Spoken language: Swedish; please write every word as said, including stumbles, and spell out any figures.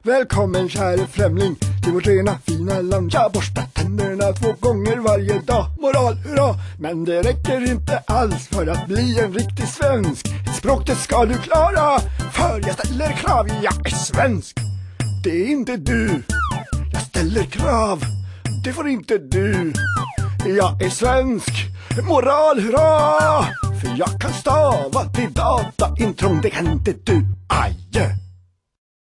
Välkommen käre främling till vårt rena fina land. Jag borstar tänderna två gånger varje dag. Moral, hurra! Men det räcker inte alls för att bli en riktig svensk. Ett språk det ska du klara, för jag ställer krav. Jag är svensk. Det är inte du. Jag ställer krav. Det får inte du. Jag är svensk. Moral, hurra! För jag kan stava till dataintron. Det kan inte du. Adjö.